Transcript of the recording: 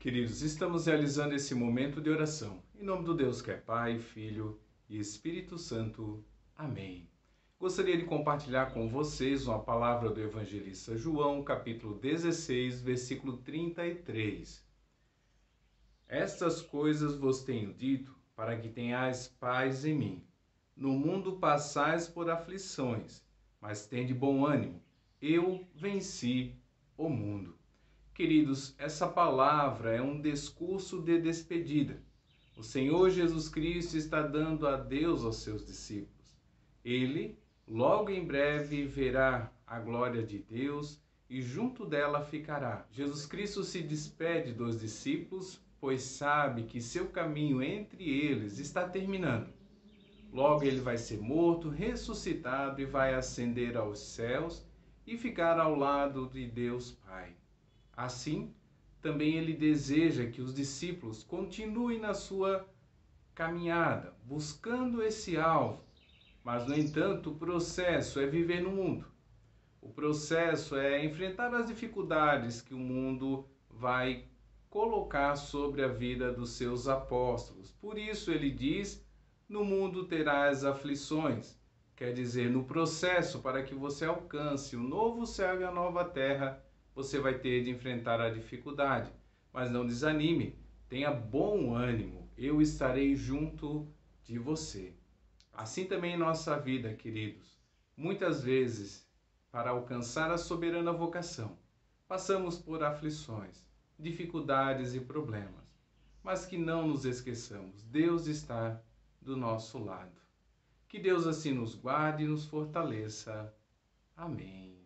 Queridos, estamos realizando esse momento de oração. Em nome do Deus que é Pai, Filho e Espírito Santo. Amém. Gostaria de compartilhar com vocês uma palavra do evangelista João, capítulo 16, versículo 33. Estas coisas vos tenho dito, para que tenhais paz em mim. No mundo passais por aflições, mas tende bom ânimo. Eu venci o mundo. Queridos, essa palavra é um discurso de despedida. O Senhor Jesus Cristo está dando adeus aos seus discípulos. Ele, logo em breve, verá a glória de Deus e junto dela ficará. Jesus Cristo se despede dos discípulos, pois sabe que seu caminho entre eles está terminando. Logo ele vai ser morto, ressuscitado e vai ascender aos céus e ficar ao lado de Deus Pai. Assim, também ele deseja que os discípulos continuem na sua caminhada, buscando esse alvo. Mas, no entanto, o processo é viver no mundo. O processo é enfrentar as dificuldades que o mundo vai colocar sobre a vida dos seus apóstolos. Por isso ele diz, no mundo terás aflições. Quer dizer, no processo para que você alcance o novo céu e a nova terra, você vai ter de enfrentar a dificuldade. Mas não desanime, tenha bom ânimo, eu estarei junto de você. Assim também em nossa vida, queridos. Muitas vezes, para alcançar a soberana vocação, passamos por aflições, dificuldades e problemas. Mas que não nos esqueçamos, Deus está do nosso lado. Que Deus assim nos guarde e nos fortaleça. Amém.